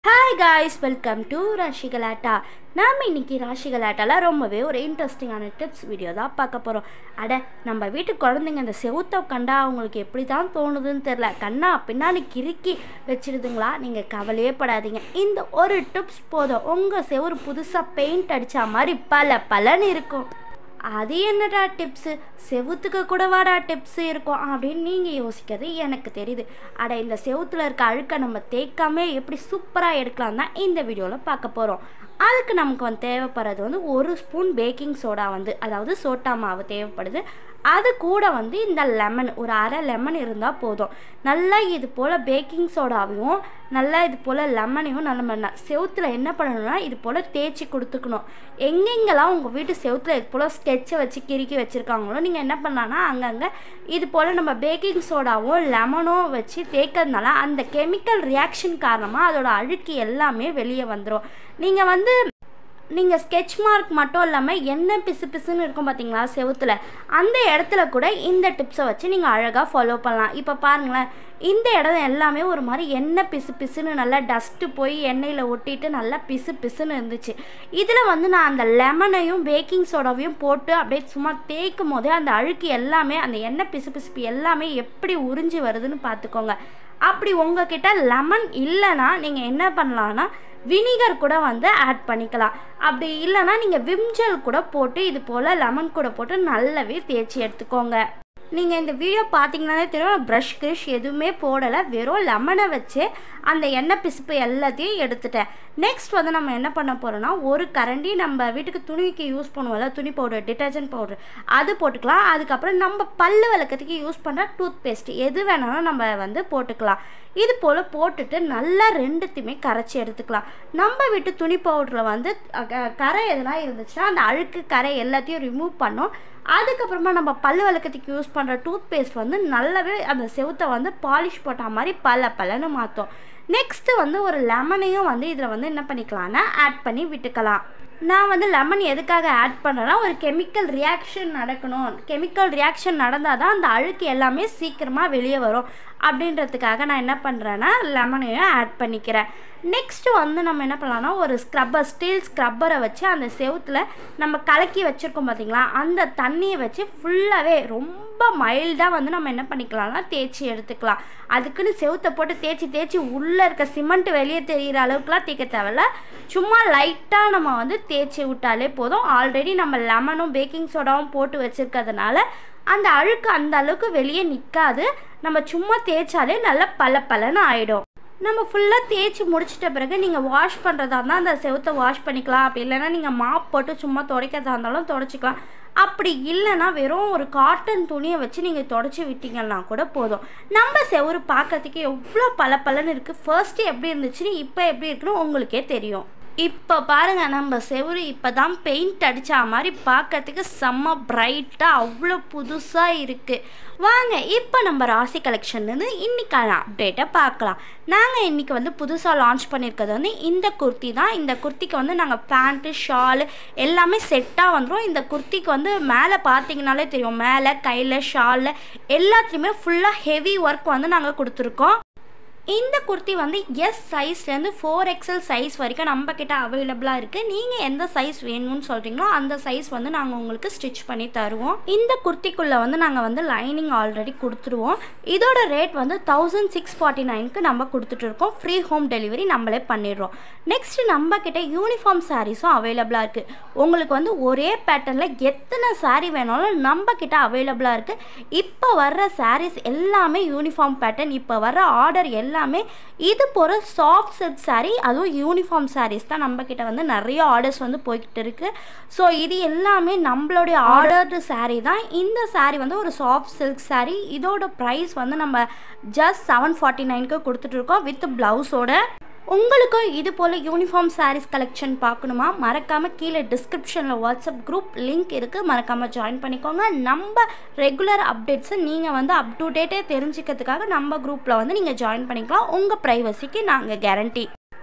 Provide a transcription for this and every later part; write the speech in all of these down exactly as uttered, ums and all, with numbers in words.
Hi guys, welcome to Rashigalata. நாம் இன்னைக்கு ராஷிகளாட்டால ரொம்பவே ஒரு இன்ட்ரெஸ்டிங்கான டிப்ஸ் வீடியோ தான் பார்க்க போகிறோம். அட நம்ம வீட்டு குழந்தைங்க இந்த செவுத்தை கண்டா அவங்களுக்கு எப்படி தான் தோணுதுன்னு தெரில, கண்ணா பின்னாடி கிறுக்கி வச்சிருதுங்களா? நீங்கள் கவலையே படாதீங்க, இந்த ஒரு டிப்ஸ் போதும் உங்கள் செவுறு புதுசாக பெயிண்ட் அடித்தா மாதிரி பல பலன்னு இருக்கும். அது என்னடா டிப்ஸு, செவுத்துக்கு கூட வாடா டிப்ஸு இருக்கும் அப்படின்னு நீங்கள் யோசிக்கிறது எனக்கு தெரியுது. அட இந்த செவுத்தில் இருக்க அழுக்கை நம்ம தேய்க்காமே எப்படி சூப்பராக எடுக்கலாம் தான் இந்த வீடியோவில் பார்க்க போகிறோம். அதுக்கு நமக்கு வந்து தேவைப்படுறது வந்து ஒரு ஸ்பூன் பேக்கிங் சோடா வந்து அதாவது சோட்டா மாவு தேவைப்படுது. அது கூட வந்து இந்த லெமன் ஒரு அரை லெமன் இருந்தால் போதும். நல்லா இது போல் பேக்கிங் சோடாவையும் நல்லா இது போல் லெமனையும் நம்ம செவுத்தில் என்ன பண்ணணும்னா இது போல் தேய்ச்சி கொடுத்துக்கணும். எங்கெங்கெல்லாம் உங்கள் வீட்டு செவுத்தில் இது போல் ஸ்கெட்சை வச்சு கிறுக்கி வச்சுருக்காங்களோ நீங்கள் என்ன பண்ணலான்னா அங்கங்கே இது போல் நம்ம பேக்கிங் சோடாவும் லெமனும் வச்சு தேய்க்கிறதுனால அந்த கெமிக்கல் ரியாக்ஷன் காரணமாக அதோட அழுக்கு எல்லாமே வெளியே வந்துடும். நீங்கள் வந்து நீங்கள் ஸ்கெட்ச் மார்க் மட்டும் இல்லாமல் என்ன பிசு பிசுன்னு இருக்கும் பார்த்தீங்களா செவுத்தில், அந்த இடத்துல கூட இந்த டிப்ஸை வச்சு நீங்கள் அழகாக ஃபாலோ பண்ணலாம். இப்போ பாருங்களேன், இந்த இடம் எல்லாமே ஒரு மாதிரி எண்ணெய் பிசு பிசுன்னு நல்லா டஸ்ட்டு போய் எண்ணெயில் ஒட்டிட்டு நல்லா பிசு பிசுன்னு இருந்துச்சு. இதில் வந்து நான் அந்த லெமனையும் பேக்கிங் சோடாவையும் போட்டு அப்படியே சும்மா தேய்க்கும் போதே அந்த அழுக்கு எல்லாமே அந்த எண்ணெய் பிசு பிசுப்பு எல்லாமே எப்படி உறிஞ்சி வருதுன்னு பார்த்துக்கோங்க. அப்படி உங்ககிட்ட லெமன் இல்லைன்னா நீங்கள் என்ன பண்ணலான்னா வினிகர் கூட வந்து ஆட் பண்ணிக்கலாம். அப்படி இல்லைன்னா நீங்கள் விம்ஜெல் கூட போட்டு இது போல் லெமன் கூட போட்டு நல்லாவே தேய்ச்சி எடுத்துக்கோங்க. நீங்கள் இந்த வீடியோ பார்த்தீங்கன்னாலே தெரியும், ப்ரஷ் கிரஷ் எதுவுமே போடலை, வெறும் லெமனை வச்சு அந்த எண்ணெய் பிசுப்பு எல்லாத்தையும் எடுத்துட்டேன். நெக்ஸ்ட் வந்து நம்ம என்ன பண்ண போகிறோன்னா ஒரு கரண்டி நம்ம வீட்டுக்கு துணிக்கு யூஸ் பண்ணுவோம்ல துணி பவுடர் டிட்டர்ஜென்ட் பவுடர் அது போட்டுக்கலாம். அதுக்கப்புறம் நம்ம பல்லு விளக்கத்துக்கு யூஸ் பண்ணுற டூத் பேஸ்ட் எது வேணாலும் நம்ம வந்து போட்டுக்கலாம். இது போல் போட்டுட்டு நல்லா ரெண்டுத்தையுமே கரைச்சி எடுத்துக்கலாம். நம்ம வீட்டு துணி பவுடரில் வந்து கரை எதனா இருந்துச்சுன்னா அந்த அழுக்கு கரை எல்லாத்தையும் ரிமூவ் பண்ணோம். அதுக்கப்புறமா நம்ம பல்லு விளக்கத்துக்கு யூஸ் பண்ணுற டூத் பேஸ்ட் வந்து நல்லாவே அந்த செவுத்தை வந்து பாலிஷ் போட்ட மாதிரி பல பலன்னு மாற்றும். நெக்ஸ்ட்டு வந்து ஒரு லெமனையும் வந்து இதில் வந்து என்ன பண்ணிக்கலாம்னா ஆட் பண்ணி விட்டுக்கலாம். நான் வந்து லெமன் எதுக்காக ஆட் பண்ணுறேன்னா ஒரு கெமிக்கல் ரியாக்ஷன் நடக்கணும், கெமிக்கல் ரியாக்ஷன் நடந்தால் தான் அந்த அழுக்கு எல்லாமே சீக்கிரமாக வெளியே வரும் அப்படின்றதுக்காக நான் என்ன பண்ணுறேன்னா லெமனையும் ஆட் பண்ணிக்கிறேன். நெக்ஸ்ட்டு வந்து நம்ம என்ன பண்ணலாம்னா ஒரு ஸ்க்ரப்பர் ஸ்டீல் ஸ்க்ரப்பரை வச்சு அந்த செவுத்தில் நம்ம கலக்கி வச்சுருக்கோம் பார்த்திங்களா, அந்த தண்ணியை வச்சு ஃபுல்லாகவே ரொம்ப மைல்டாக வந்து நம்ம என்ன பண்ணிக்கலாம்னா தேய்ச்சி எடுத்துக்கலாம். அதுக்குன்னு செவுத்தை போட்டு தேய்ச்சி தேய்ச்சி உள்ளே இருக்க சிமெண்ட் வெளியே தெரிகிற அளவுக்குலாம் தேய்க்க தேவையில்ல, சும்மா லைட்டாக நம்ம வந்து தேய்ச்சி விட்டாலே போதும். ஆல்ரெடி நம்ம லெமனும் பேக்கிங் சோடாவும் போட்டு வச்சுருக்கிறதுனால அந்த அழுக்கு அந்த அளவுக்கு வெளியே நிற்காது. நம்ம சும்மா தேய்ச்சாலே நல்லா பல பலன்னு ஆகிடும். நம்ம ஃபுல்லாக தேய்ச்சி முடிச்சிட்ட பிறகு நீங்கள் வாஷ் பண்ணுறதா இருந்தால் அந்த செவுத்தை வாஷ் பண்ணிக்கலாம். அப்படி இல்லைன்னா நீங்கள் மாப் போட்டு சும்மா துடைக்கிறதா இருந்தாலும் துடைச்சிக்கலாம். அப்படி இல்லைன்னா வெறும் ஒரு காட்டன் துணியை வச்சு நீங்கள் தொடச்சி விட்டீங்கன்னா கூட போதும். நம்ம செவுறு பார்க்கறதுக்கு எவ்வளோ பல பலன்னு இருக்குது. ஃபர்ஸ்ட்டு எப்படி இருந்துச்சுன்னு இப்போ எப்படி இருக்குன்னு உங்களுக்கே தெரியும். இப்போ பாருங்கள், நம்ம செவுறு இப்போ தான் பெயிண்ட் அடித்தா மாதிரி பார்க்கறதுக்கு செம்ம பிரைட்டாக அவ்வளோ புதுசாக இருக்குது. வாங்க இப்போ நம்ம ராசி கலெக்ஷன்லேருந்து இன்றைக்கான அப்டேட்டை பார்க்கலாம். நாங்கள் இன்றைக்கி வந்து புதுசாக லான்ச் பண்ணியிருக்கிறது வந்து இந்த குர்த்தி தான். இந்த குர்த்திக்கு வந்து நாங்கள் பேண்ட்டு ஷாலு எல்லாமே செட்டாக வந்துடும். இந்த குர்த்திக்கு வந்து மேலே பார்த்தீங்கனாலே தெரியும், மேலே கையில் ஷாலில் எல்லாத்துலேயுமே ஃபுல்லாக ஹெவி ஒர்க் வந்து நாங்கள் கொடுத்துருக்கோம். இந்த குர்த்தி வந்து எஸ் சைஸ்லேருந்து ஃபோர் எக்ஸ்எல் சைஸ் வரைக்கும் நம்மக்கிட்ட அவைலபிளாக இருக்குது. நீங்கள் எந்த சைஸ் வேணும்னு சொல்கிறீங்களோ அந்த சைஸ் வந்து நாங்கள் உங்களுக்கு ஸ்டிச் பண்ணி தருவோம். இந்த குர்த்திக்குள்ளே வந்து நாங்கள் வந்து லைனிங் ஆல்ரெடி கொடுத்துருவோம். இதோட ரேட் வந்து தௌசண்ட் சிக்ஸ் ஃபார்ட்டி நைனுக்கு நம்ம கொடுத்துட்ருக்கோம். ஃப்ரீ ஹோம் டெலிவரி நம்மளே பண்ணிடுறோம். நெக்ஸ்ட்டு நம்மக்கிட்ட யூனிஃபார்ம் சாரீஸும் அவைலபிளாக இருக்குது. உங்களுக்கு வந்து ஒரே பேட்டர்னில் எத்தனை சாரீ வேணாலும் நம்மக்கிட்ட அவைலபிளாக இருக்குது. இப்போ வர்ற சாரீஸ் எல்லாமே யூனிஃபார்ம் பேட்டர்ன். இப்போ வர்ற ஆர்டர் எல்லாம் எல்லாமே இது போகிற சாஃப்ட் சில்க் சாரீ, அதுவும் யூனிஃபார்ம் சாரீஸ் தான் நம்மக்கிட்ட வந்து நிறைய ஆர்டர்ஸ் வந்து போய்கிட்டு இருக்குது. ஸோ இது எல்லாமே நம்மளுடைய ஆர்டர்டு சாரீ தான். இந்த சாரீ வந்து ஒரு சாஃப்ட் சில்க் சாரீ. இதோட ப்ரைஸ் வந்து நம்ம ஜஸ்ட் செவன் ஃபார்ட்டி நைனுக்கு கொடுத்துட்ருக்கோம் வித் ப்ளவுஸோட. உங்களுக்கும் இது போல் யூனிஃபார்ம் சாரீஸ் கலெக்ஷன் பார்க்கணுமா? மறக்காமல் கீழே டிஸ்கிரிப்ஷனில் வாட்ஸ்அப் குரூப் லிங்க் இருக்குது, மறக்காமல் ஜாயின் பண்ணிக்கோங்க. நம்ம ரெகுலர் அப்டேட்ஸை நீங்கள் வந்து அப் டு டேட்டே தெரிஞ்சுக்கிறதுக்காக நம்ம குரூப்பில் வந்து நீங்கள் ஜாயின் பண்ணிக்கலாம். உங்கள் ப்ரைவசிக்கு நாங்கள் கேரண்டி.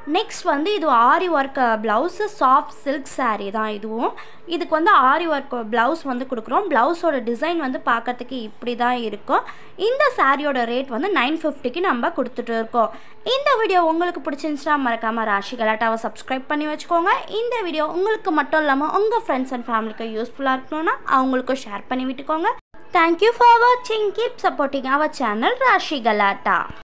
நெக்ஸ்ட் வந்து இது aari work blouse, soft silk sari தான் இதுவும். இதுக்கு வந்து ஆரி ஒர்க் ப்ளவுஸ் வந்து கொடுக்குறோம். ப்ளவுஸோட டிசைன் வந்து பார்க்கறதுக்கு இப்படி தான் இருக்கும். இந்த சாரியோட ரேட் வந்து நைன் ஃபிஃப்டிக்கு நம்ம கொடுத்துட்டு இருக்கோம். இந்த வீடியோ உங்களுக்கு பிடிச்சிருந்துச்சுன்னா மறக்காமல் ராஷி கலாட்டாவை சப்ஸ்கிரைப் பண்ணி வச்சுக்கோங்க. இந்த வீடியோ உங்களுக்கு மட்டும் இல்லாமல் உங்கள் ஃப்ரெண்ட்ஸ் அண்ட் ஃபேமிலிக்கு யூஸ்ஃபுல்லாக இருக்கணும்னா அவங்களுக்கும் ஷேர் பண்ணி விட்டுக்கோங்க. தேங்க்யூ ஃபார் வாட்சிங். Keep supporting our channel Rashi கலாட்டா.